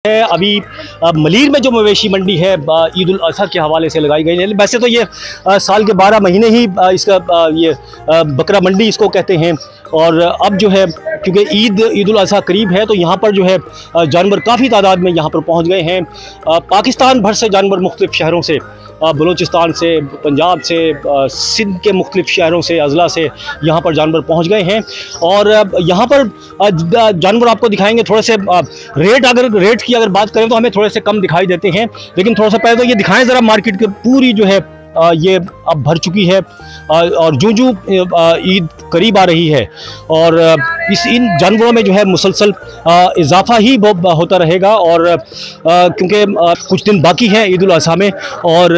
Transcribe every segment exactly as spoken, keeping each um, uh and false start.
है अभी मलीर में जो मवेशी मंडी है ईद उल अज़हा के हवाले से लगाई गई है। वैसे तो ये साल के बारह महीने ही इसका ये बकरा मंडी इसको कहते हैं। और अब जो है क्योंकि ईद ईद उल अज़हा करीब है तो यहाँ पर जो है जानवर काफ़ी तादाद में यहाँ पर पहुँच गए हैं। पाकिस्तान भर से जानवर मुख्तलिफ़ शहरों से, बलूचिस्तान से, पंजाब से, सिंध के मुख्तलिफ़ शहरों से, अज़ला से यहाँ पर जानवर पहुँच गए हैं। और यहाँ पर जानवर आपको दिखाएंगे। थोड़े से रेट अगर रेट की अगर बात करें तो हमें थोड़े से कम दिखाई देते हैं, लेकिन थोड़ा सा पहले तो ये दिखाएं ज़रा मार्केट की पूरी जो है ये अब भर चुकी है और जूं जूं ईद करीब आ रही है और इस इन जानवरों में जो है मुसलसल इजाफा ही होता रहेगा। और क्योंकि कुछ दिन बाकी हैं ईद उल अज़हा में और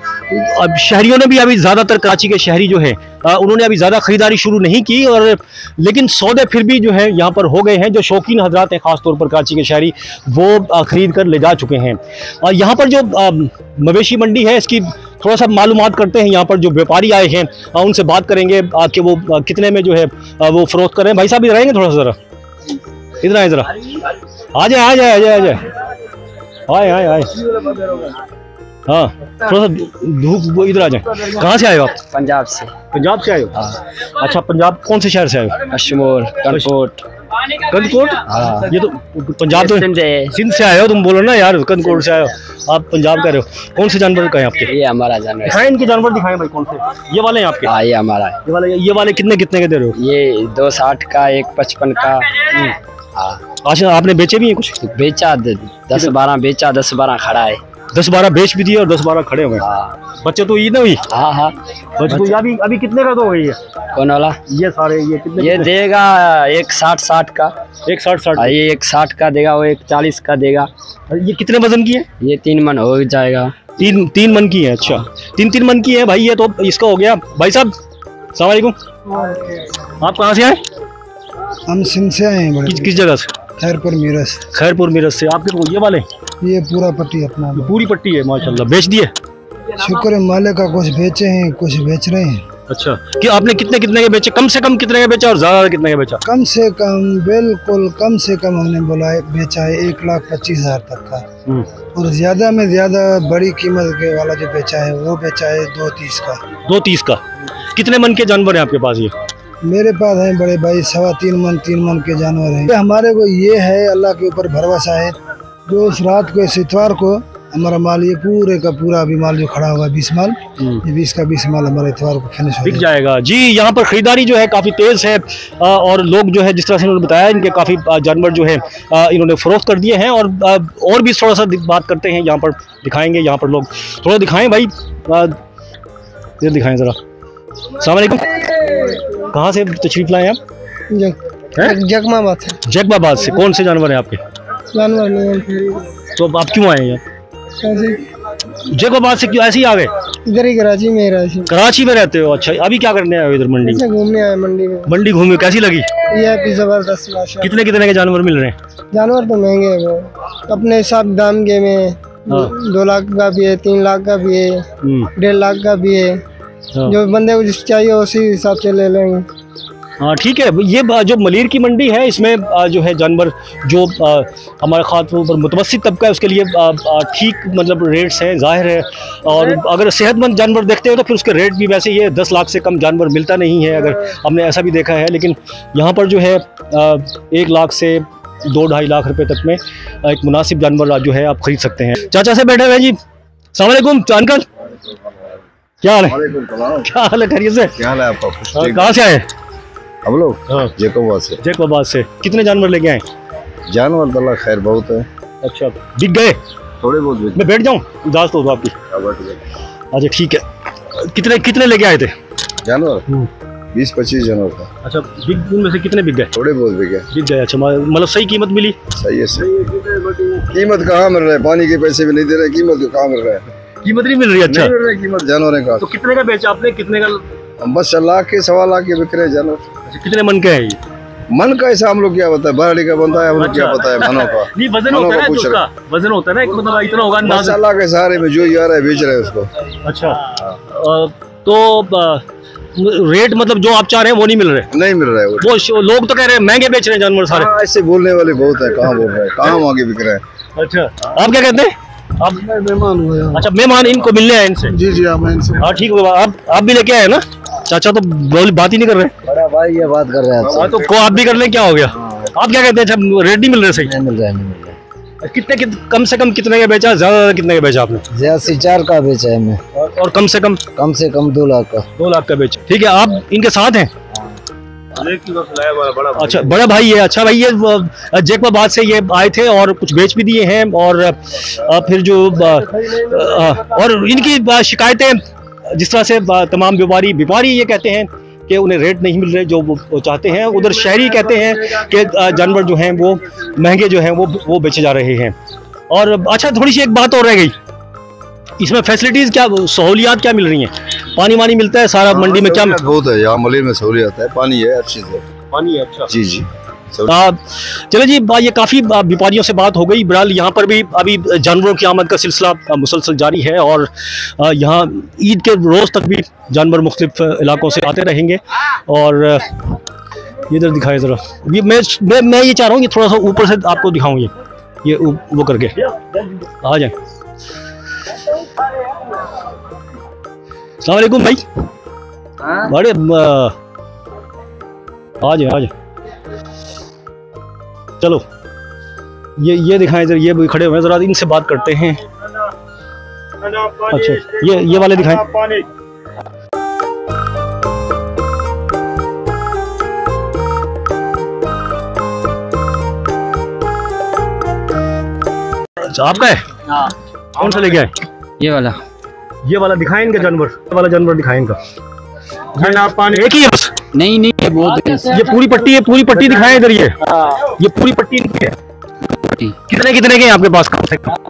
अब शहरियों ने भी अभी ज़्यादातर कराची के शहरी जो है उन्होंने अभी ज़्यादा ख़रीदारी शुरू नहीं की, और लेकिन सौदे फिर भी जो है यहाँ पर हो गए हैं। जो शौकीन हजरात हैं ख़ास तौर पर कराची के शहरी वो ख़रीद कर ले जा चुके हैं। यहाँ पर जो मवेशी मंडी है इसकी थोड़ा सा मालूमात करते हैं। यहाँ पर जो व्यापारी आए हैं उनसे बात करेंगे कि वो कितने में जो है वो फ़रोख्त कर रहे हैं। भाई साहब रहेंगे थोड़ा सा ज़रा इधर आए, ज़रा आ जाए आ जाए आ जाए आ जाए आए आए आए हाँ थोड़ा सा धूप इधर आ जाए। कहाँ से आए हो आप? पंजाब से। पंजाब से आए हो? हाँ। अच्छा, पंजाब कौन से शहर से आए हो? अशमोर, कंदकोट। कंदकोट? हाँ। ये तो पंजाब तो सिंध से आए हो तुम, बोलो ना यार कंदकोट से आए हो आप, पंजाब कह रहे हो। कौन से जानवर का है आपके? ये हमारा जानवर। दिखाएं इनके जानवर, दिखाएं भाई कौन से। ये वाले हैं आपके? हाँ ये हमारा है। ये वाले ये वाले कितने कितने के दे रहे हो? ये दो साठ का, एक पचपन का। हाँ। अच्छा, आपने बेचे भी हैं कुछ? बेचा, दस बारह बेचा, दस बारह खड़ा है। दस बारह बेच भी दिए और दस बारह खड़े हुए। हाँ। बच्चे तो ईद हुई। हाँ हाँ बच्चे तो अभी अभी कितने का तो हुई है? कौन वाला? ये सारे ये कितने? ये देगा एक साठ साठ का। एक साठ साठ ये एक साठ का देगा, वो एक चालीस का देगा। ये कितने वजन की है? ये तीन मन हो जाएगा। तीन तीन मन की है? अच्छा, तीन तीन मन की है भाई। ये तो इसका हो गया। भाई साहब अस्सलाम वालेकुम, आप कहाँ से आए? हम सिंध से आए हैं। किस किस जगह से? खैरपुर मीरस। खैरपुर मीरस से। आपके ये वाले? ये पूरा पट्टी अपना। पूरी पट्टी है माशाल्लाह। बेच दिए? शुक्र है मालिक का, कुछ बेचे हैं कुछ बेच रहे हैं। अच्छा, कि आपने कितने कितने के बेचे? कम से कम कितने के बेचा और ज्यादा कितने के बेचा? कम से कम, बिल्कुल कम से कम हमने बोला बेचा है एक लाख पच्चीस हजार तक का, और ज्यादा में ज्यादा बड़ी कीमत के वाला जो बेचा है वो बेचा है दो तीस का। दो तीस का? कितने मन के जानवर हैं आपके पास? ये मेरे पास है बड़े भाई सवा तीन मन तीन मन के जानवर हैं। हमारे को ये है अल्लाह के ऊपर भरोसा है, जो इस रात को इस इतवार को हमारा माल ये पूरे का पूरा अभी माल जो खड़ा हुआ है बीस माल, ये बीस का बीस माल हमारे इतवार को फिनिश बिक जाएगा। जी, यहाँ पर खरीदारी जो है काफ़ी तेज़ है और लोग जो है जिस तरह से उन्होंने बताया इनके काफ़ी जानवर जो है इन्होंने फ़रोख्त कर दिए हैं। और और भी थोड़ा सा बात करते हैं, यहाँ पर दिखाएंगे। यहाँ पर लोग थोड़ा दिखाएँ भाई, ये दिखाएँ ज़रा। अस्सलाम वालेकुम, कहाँ से तशरीफ़ लाए आप? जगमाबाद से। जगमाबाद से। कौन से जानवर हैं आपके? जानवर नहीं। तो आप क्यों आए हैं? जगमाबाद से क्यों ऐसे ही आ गए? इधर ही कराची में रहते। कराची में रहते हो? अच्छा, अभी क्या करने आए हो इधर मंडी में? घूमने आए मंडी में। मंडी घूमे, कैसी लगी? ये भी जबरदस्त माशा। कितने कितने के जानवर मिल रहे हैं? जानवर तो महंगे हैं, वो अपने हिसाब दाम के में दो लाख का भी है, तीन लाख का भी है, डेढ़ लाख का भी है। जो बंदे को जिस चाहिए उसी हिसाब से ले लेंगे। हाँ ठीक है। ये जो मलीर की मंडी है इसमें जो है जानवर जो हमारे खास तौर पर मुतवस्सित तबका है उसके लिए ठीक मतलब रेट्स हैं, जाहिर है। और अगर सेहतमंद जानवर देखते हो तो फिर उसके रेट भी वैसे ही है। दस लाख से कम जानवर मिलता नहीं है, अगर हमने ऐसा भी देखा है। लेकिन यहाँ पर जो है एक लाख से दो ढाई लाख रुपए तक में एक मुनासिब जानवर जो है आप खरीद सकते हैं। चाचा से बैठे हुए जी। अस्सलाम वालेकुम अंकल, क्या हाल है? क्या हाल है? खैरियत से? क्या हाल है आपका? कहाँ से आए हम लोग? जैकोबाद से। जैकोबाद से। कितने जानवर लेके आए? जानवर तो अल्लाह खैर बहुत है। अच्छा, बिक गए? थोड़े बहुत बिक। मैं बैठ जाऊँ? इजाजत हो तो आपकी? अच्छा ठीक है। कितने कितने लेके आए थे जानवर? बीस पच्चीस जानवर था। अच्छा, बिक उनमें से कितने बिक गए? थोड़े बहुत बिक गए। बिक गए। अच्छा, मतलब सही कीमत मिली? सही है। सही कीमत कहाँ मिल रहा है? पानी के पैसे भी नहीं दे रहे, कीमत कहाँ मिल रहा है? कीमत नहीं मिल रही? अच्छा, नहीं मिल रही कीमत जानवर का। तो कितने का बेचा आपने? कितने का? बस लाख के सवा लाख के बिक रहे जानवर। अच्छा, कितने मन के है ये? मन का ऐसा हम लोग क्या बताए, बराड़ी का बनता है हम लोग क्या पता है मनों का। नहीं, वजन होता है ना उसका, वजन होता है ना, मतलब इतना होगा अंदाज़। अल्लाह के सहारे में जो ही आ रहा है बेच रहे हैं उसको। अच्छा, तो रेट मतलब जो आप चाह रहे हैं वो नहीं मिल रहे? नहीं मिल रहा है। वो लोग तो कह रहे हैं महंगे बेच रहे हैं जानवर सारे। ऐसे बोलने वाले बहुत है, कहाँ बोल रहे हैं, कहाँ महंगे बिक रहे हैं। अच्छा, आप क्या कहते हैं? आप मेहमान हुए हैं। अच्छा, मेहमान इनको मिलने आए इनसे? जी जी आप इनसे। हाँ ठीक होगा। आप आप भी लेके आए ना? चाचा तो बोल बात ही नहीं कर रहे। बड़ा भाई ये बात कर रहे हैं। हाँ, तो को आप भी कर लें, क्या हो गया? आप क्या कहते हैं? अच्छा, रेट नहीं मिल रहे सही? नहीं मिल रहा है, नहीं मिल रहा है। कितने कित, कम से कम कितने का बेचा? ज्यादा कितने का बेचा आपने? ज्यादा चार का बेचा है मैं। और, और कम से कम? कम से कम दो लाख का। दो लाख का बेचा। ठीक है, आप इनके साथ हैं? अच्छा, बड़ा भाई है। अच्छा भाई, ये जैकबाबाद से ये आए थे और कुछ बेच भी दिए हैं। और फिर जो और इनकी शिकायतें जिस तरह से तमाम व्यापारी व्यापारी ये कहते हैं कि उन्हें रेट नहीं मिल रहे जो वो चाहते हैं। उधर शहरी कहते हैं कि जानवर जो हैं वो महंगे जो हैं वो वो बेचे जा रहे हैं। और अच्छा, थोड़ी सी एक बात और रह गई, इसमें फैसिलिटीज क्या, सहूलियात क्या मिल रही हैं? पानी वानी मिलता है सारा मंडी में? क्या बहुत है यहाँ मलिर में, सहूलियत है, पानी है अच्छी से। पानी है? अच्छा जी जी। चलो जी, ये काफ़ी व्यापारियों से बात हो गई। बहरहाल यहाँ पर भी अभी जानवरों की आमद का सिलसिला मुसलसल जारी है और यहाँ ईद के रोज़ तक भी जानवर मुख्तलिफ इलाकों से आते रहेंगे। और इधर दिखाए ज़रा, ये मैं मैं मैं ये चाह रहा हूँ कि थोड़ा सा ऊपर से आपको दिखाऊँ, ये ये वो करके आ जाए। अस्सलाम वालेकुम भाई। बड़े आ जाए आ जाए। चलो ये ये दिखाएं जरा, ये भी खड़े हुए हैं, जरा इनसे बात करते हैं। अच्छा, ये ये वाले दिखाएं। अच्छा, आपका है? हाँ। कौन सा लेके आए? ये वाला। ये वाला दिखाएं इनका जानवर, ये वाला जानवर दिखाएं इनका। एक ही है बस? नहीं नहीं, ये बहुत, ये पूरी पट्टी है, पूरी पट्टी दिखाएं इधर। ये ये पूरी पट्टी इनकी है। कितने कितने के हैं आपके पास? कम से कम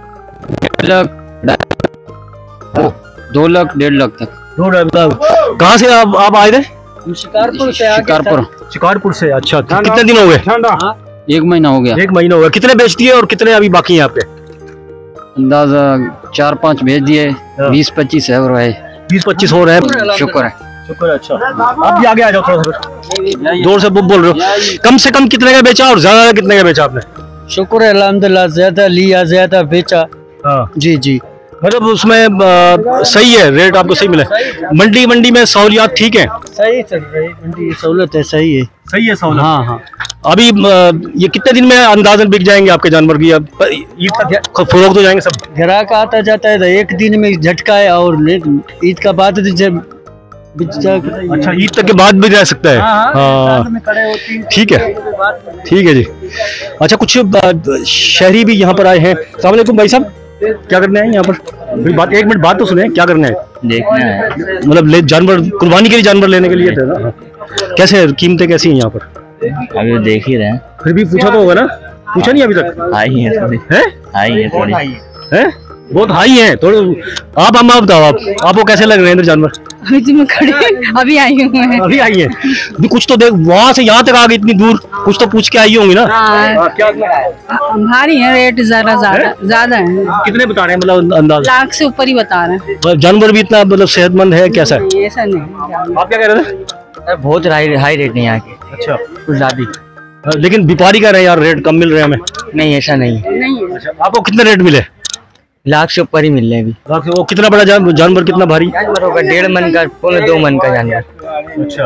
दो लाख डेढ़ लाख तक। दो लाख। कहाँ से आप आप आए थे? शिकारपुर से। शिकारपुर शिकारपुर से। अच्छा, कितने दिन हो गए? एक महीना हो गया। एक महीना हो गया। कितने बेच दिए और कितने अभी बाकी हैं आपके? अंदाजा चार पाँच भेज दिए, बीस पच्चीस है और है। बीस पच्चीस हो रहे हैं। शुक्र है, शुक्र है। अच्छा, आप भी आगे आ जाओ थोड़ा सा, जोर से बोल रहे हो। कम से कम कितने का बेचा और ज्यादा कितने का बेचा आपने? शुक्र है अल्हम्दुलिल्लाह, ज्यादा लिया ज्यादा बेचा। हाँ जी जी, मतलब उसमें आ, सही है, रेट आपको सही मिला? मंडी मंडी में सहूलियात ठीक है? सही चल रही है मंडी, सहूलत है। सही है, सही है सहूलत। हाँ हाँ। अभी ये कितने दिन में अंदाजन बिक जाएंगे आपके जानवर की? अब ईद तक फरोख्त हो जाएंगे सब? ग्राहक आता जाता है, एक दिन में झटका है और ईद का बाद जब। अच्छा, ईद तक के बाद भी रह सकता है? हाँ ठीक है, ठीक है जी। अच्छा, कुछ शहरी भी यहाँ पर आए हैं। अस्सलाम वालेकुम भाई साहब, क्या करने आए यहाँ पर? बात एक मिनट बात तो सुने, क्या करने आए? देखना है, मतलब ले जानवर कुर्बानी के लिए जानवर लेने के लिए थे ना? कैसे कीमतें कैसी हैं यहाँ पर? अभी देख ही रहे हैं। फिर भी पूछा तो होगा ना? पूछा नहीं अभी तक? आई है थोड़ी, है आई है थोड़ी, है बहुत हाई है थोड़े। आप हम आप बताओ, आप आपको कैसे लग रहे हैं इधर जानवर? अभी तो मैं खड़ी अभी आई हूँ मैं। अभी आई है? कुछ तो देख, वहाँ से यहाँ तक आ गई इतनी दूर, कुछ तो पूछ के आई होंगी ना? हाँ, क्या भारी है, रेट ज्यादा ज्यादा ज्यादा है। कितने बता रहे हैं मतलब अंदाज? लाख से ऊपर ही बता रहे हैं। जानवर भी इतना मतलब सेहतमंद है कैसा है? ऐसा नहीं। आप क्या कह रहे थे? बहुत हाई हाई रेट नहीं आके। अच्छा, कुछ ज्यादा, लेकिन व्यापारी कह रहे हैं यार रेट कम मिल रहे हैं हमें। नहीं ऐसा नहीं है। नहीं है। अच्छा, आपको कितने रेट मिले? लाख से ऊपर ही मिल रहे अभी। वो कितना बड़ा जान, जानवर कितना भारी? जानवर होगा डेढ़ मन का, पौने दो मन का जानवर। अच्छा,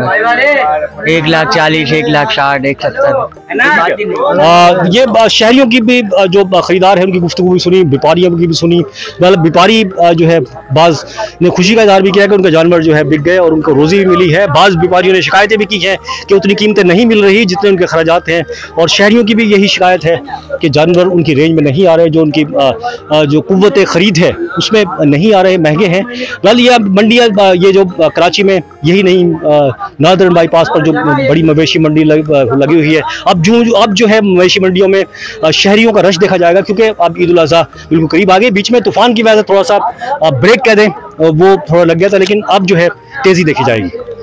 एक लाख चालीस, एक लाख साठ, एक सत्तर। आ, ये शहरियों की भी जो खरीदार है उनकी गुफ्तगू भी सुनी, व्यापारियों की भी सुनी। मतलब व्यापारी जो है बाज ने खुशी का इजहार भी किया कि उनका जानवर जो है बिक गए और उनको रोजी भी मिली है। बाज व्यापारियों ने शिकायतें भी की हैं कि उतनी कीमतें नहीं मिल रही जितने उनके खर्चात हैं। और शहरियों की भी यही शिकायत है कि जानवर उनकी रेंज में नहीं आ रहे, जो उनकी आ, आ, जो कुव्वत खरीद है उसमें नहीं आ रहे, महंगे हैं। वेल ये मंडियाँ ये जो कराची में यही नहीं, नादरन बाईपास पर जो बड़ी मवेशी मंडी लग, लगी हुई है, अब जो अब जो है मवेशी मंडियों में शहरियों का रश देखा जाएगा क्योंकि अब ईद उल अज़हा बिल्कुल करीब आ गई। बीच में तूफान की वजह से थोड़ा सा ब्रेक कह दें वो थोड़ा लग गया था, लेकिन अब जो है तेज़ी देखी जाएगी।